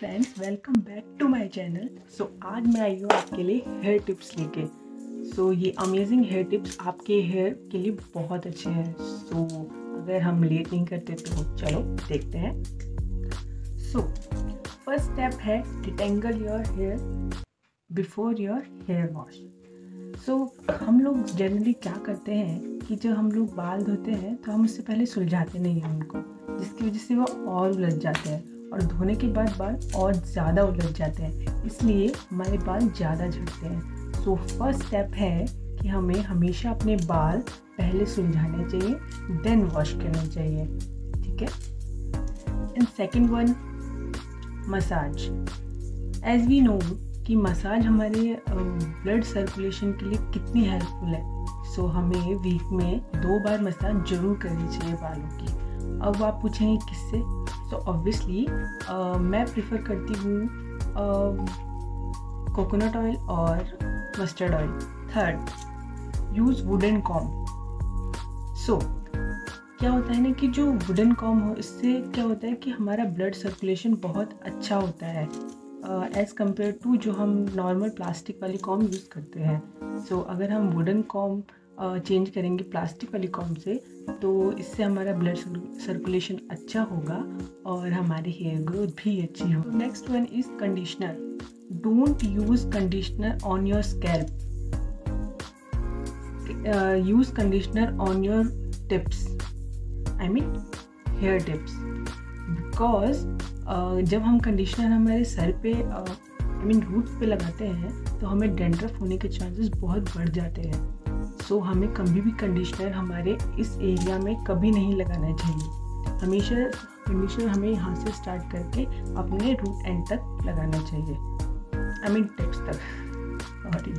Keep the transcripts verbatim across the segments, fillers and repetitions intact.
Friends, welcome back to my channel. So आज मैं आई हूँ आपके लिए हेयर टिप्स लेके। सो so, ये अमेजिंग हेयर टिप्स आपके हेयर के लिए बहुत अच्छे हैं। सो so, अगर हम लेट नहीं करते तो चलो देखते हैं। सो फर्स्ट स्टेप है detangle your hair before your hair wash. So हम लोग जनरली क्या करते हैं कि जब हम लोग बाल धोते हैं तो हम उससे पहले सुलझाते नहीं हैं उनको, जिसकी वजह से वो और उलझ जाते हैं और धोने के बाद बाल और ज़्यादा उलझ जाते हैं, इसलिए हमारे बाल ज़्यादा झड़ते हैं। सो फर्स्ट स्टेप है कि हमें हमेशा अपने बाल पहले सुलझाने चाहिए, देन वॉश करने चाहिए, ठीक है। And second one, massage. As we know कि मसाज हमारे ब्लड सर्कुलेशन के लिए कितनी हेल्पफुल है। सो so, हमें वीक में दो बार मसाज जरूर करनी चाहिए बालों की। अब आप पूछेंगे किससे? सो ऑब्वियसली मैं प्रिफर करती हूँ कोकोनट ऑयल और mustard oil. Third, use wooden comb. So क्या होता है ना कि जो वुडन कॉम्ब हो, इससे क्या होता है कि हमारा ब्लड सर्कुलेशन बहुत अच्छा होता है एज़ कम्पेयर टू जो हम नॉर्मल प्लास्टिक वाली कॉम्ब यूज़ करते हैं। सो so, अगर हम वुडन कॉम्ब चेंज करेंगे प्लास्टिक वाली कॉम्ब से, तो इससे हमारा ब्लड सर्कुलेशन अच्छा होगा और हमारी हेयर ग्रोथ भी अच्छी होगी। Next one is conditioner. Don't use conditioner on your scalp, use conditioner on your tips, I mean hair tips, because जब हम कंडीशनर हमारे सर पे आई मीन रूट्स पे लगाते हैं तो हमें डैंड्रफ होने के चांसेस बहुत बढ़ जाते हैं। सो so, हमें कभी भी कंडीशनर हमारे इस एरिया में कभी नहीं लगाना चाहिए। हमेशा कंडीशनर हमें यहाँ से स्टार्ट करके अपने रूट एंड तक लगाना चाहिए, आई मीन टिप्स तक। Sorry.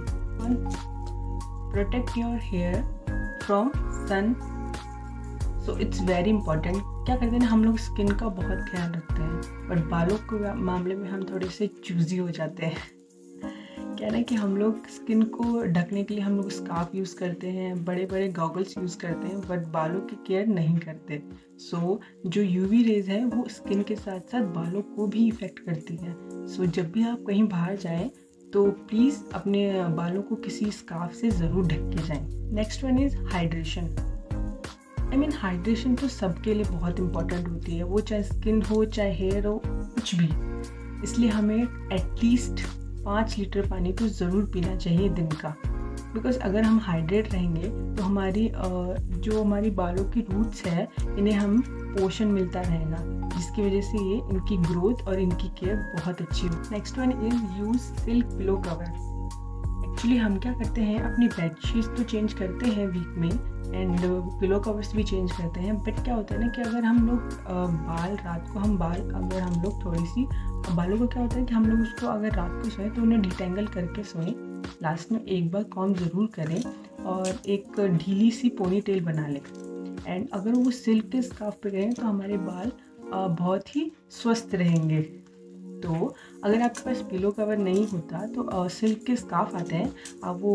Protect your hair from sun. So it's very important. क्या करते हैं ना, हम लोग स्किन का बहुत ख्याल रखते हैं, बट बालों के मामले में हम थोड़े से चूजी हो जाते हैं। क्या है ना कि हम लोग स्किन को ढकने के लिए हम लोग स्कार्फ यूज़ करते हैं, बड़े बड़े गॉगल्स यूज़ करते हैं, बट बालों की केयर नहीं करते। सो so, जो यूवी रेज है वो स्किन के साथ साथ बालों को भी इफ़ेक्ट करती है। सो so, जब भी आप कहीं बाहर जाएं तो प्लीज़ अपने बालों को किसी स्कार्फ से ज़रूर ढक के जाएं। Next one is hydration. I mean hydration तो सबके लिए बहुत इंपॉर्टेंट होती है, वो चाहे स्किन हो चाहे हेयर हो, कुछ भी। इसलिए हमें एटलीस्ट पाँच लीटर पानी तो ज़रूर पीना चाहिए दिन का, बिकॉज अगर हम हाइड्रेट रहेंगे तो हमारी जो हमारी बालों की रूट्स है, इन्हें हम पोषण मिलता रहेगा, जिसकी वजह से ये इनकी ग्रोथ और इनकी केयर बहुत अच्छी हो। Next one is use silk pillow cover. Actually हम क्या करते हैं, अपनी बेडशीट्स तो चेंज करते हैं वीक में एंड पिलो कवर्स भी चेंज करते हैं, बट क्या होता है ना कि अगर हम लोग बाल रात को हम बाल अगर हम लोग थोड़ी सी बालों को क्या होता है कि हम लोग उसको अगर रात को सोएं तो उन्हें डिटेंगल करके सोएं, लास्ट में एक बार कॉम्ब ज़रूर करें और एक ढीली सी पोनी टेल बना लें। एंड अगर वो सिल्क के स्कार्फ पे करें तो हमारे बाल बहुत ही स्वस्थ रहेंगे। तो अगर आपके पास पिलो कवर नहीं होता तो सिल्क के स्कार्फ आते हैं, आप वो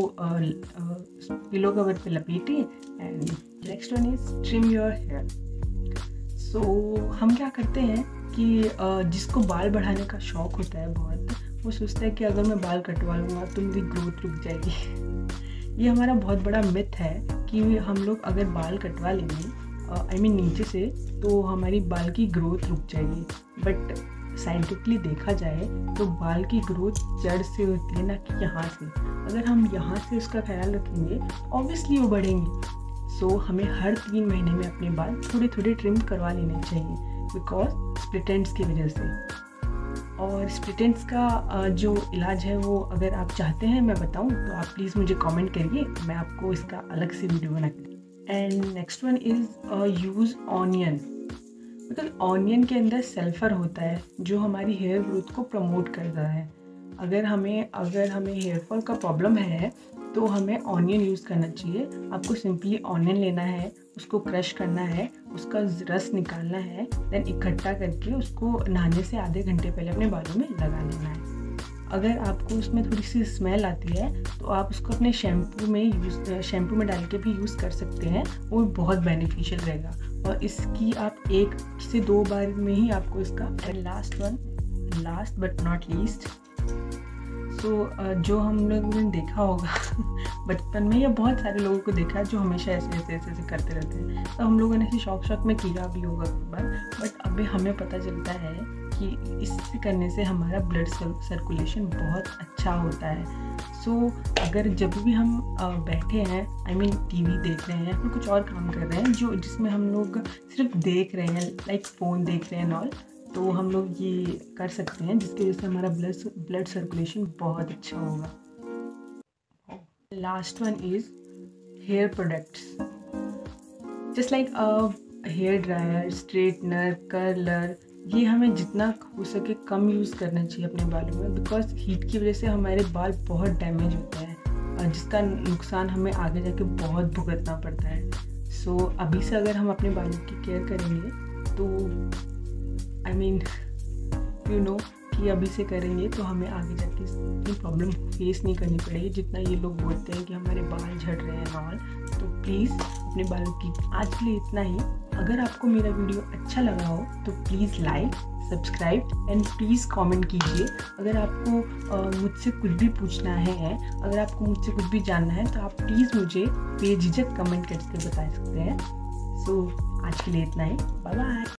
पिलो कवर पे लपेटें। And next one is trim your hair. So हम क्या करते हैं कि जिसको बाल बढ़ाने का शौक होता है बहुत, वो सोचता है कि अगर मैं बाल कटवा लूँगा तो मेरी ग्रोथ रुक जाएगी। ये हमारा बहुत बड़ा मिथ है कि हम लोग अगर बाल कटवा लेंगे आई मीन नीचे से, तो हमारी बाल की ग्रोथ रुक जाएगी। बट साइंटिफिकली देखा जाए तो बाल की ग्रोथ जड़ से होती है, ना कि यहाँ से। अगर हम यहाँ से उसका ख्याल रखेंगे ऑब्वियसली वो बढ़ेंगे। सो so, हमें हर तीन महीने में अपने बाल थोड़े थोड़े ट्रिम करवा लेने चाहिए, बिकॉज स्प्लिट एंड्स की वजह से। और स्प्लिट एंड्स का जो इलाज है वो अगर आप चाहते हैं मैं बताऊँ तो आप प्लीज़ मुझे कमेंट करिए, मैं आपको इसका अलग से वीडियो बना कर। And next one is use onion, because onion के अंदर सल्फर होता है जो हमारी हेयर ग्रोथ को प्रमोट करता है। अगर हमें अगर हमें हेयर फॉल का प्रॉब्लम है तो हमें ऑनियन यूज़ करना चाहिए। आपको सिंपली ऑनियन लेना है, उसको क्रश करना है, उसका रस निकालना है, देन इकट्ठा करके उसको नहाने से आधे घंटे पहले अपने बालों में लगा लेना है। अगर आपको उसमें थोड़ी सी स्मेल आती है तो आप उसको अपने शैम्पू में यूज़ शैम्पू में डाल के भी यूज़ कर सकते हैं, वो बहुत बेनिफिशियल रहेगा। और इसकी आप एक से दो बार में ही आपको इसका। And last one, last but not least, so जो हम लोगों ने देखा होगा बचपन में, या बहुत सारे लोगों को देखा है जो हमेशा ऐसे ऐसे ऐसे ऐसे करते रहते हैं, तो हम लोगों ने ऐसे शौक शौक में किया भी होगा एक बार, बट अभी हमें पता चलता है कि इससे करने से हमारा ब्लड सर्कुलेशन बहुत अच्छा होता है। सो so, अगर जब भी हम बैठे हैं, आई मीन टीवी देख रहे हैं या फिर कुछ और काम कर रहे हैं जो जिसमें हम लोग सिर्फ देख रहे हैं, लाइक फ़ोन देख रहे हैं ऑल, तो हम लोग ये कर सकते हैं जिसकी वजह से हमारा ब्लड ब्लड सर्कुलेशन बहुत अच्छा होगा। Last one is hair products, just like hair dryer, straightener, curler, ये हमें जितना हो सके कम यूज़ करना चाहिए अपने बालों में, बिकॉज हीट की वजह से हमारे बाल बहुत डैमेज होते हैं, जिसका नुकसान हमें आगे जाके बहुत भुगतना पड़ता है। सो so, अभी से अगर हम अपने बालों की केयर करेंगे तो आई मीन यू नो कि अभी से करेंगे तो हमें आगे जाके इतनी प्रॉब्लम फेस नहीं करनी पड़ेगी जितना ये लोग बोलते हैं कि हमारे बाल झड़ रहे हैं ऑल। तो प्लीज़ अपने बालों की आज के लिए इतना ही। अगर आपको मेरा वीडियो अच्छा लगा हो तो please like, subscribe and please comment कीजिए। अगर आपको मुझसे कुछ भी पूछना है, अगर आपको मुझसे कुछ भी जानना है तो आप प्लीज़ मुझे बेझिझक कमेंट करके बता सकते हैं। सो so, आज के लिए इतना ही। Bye bye.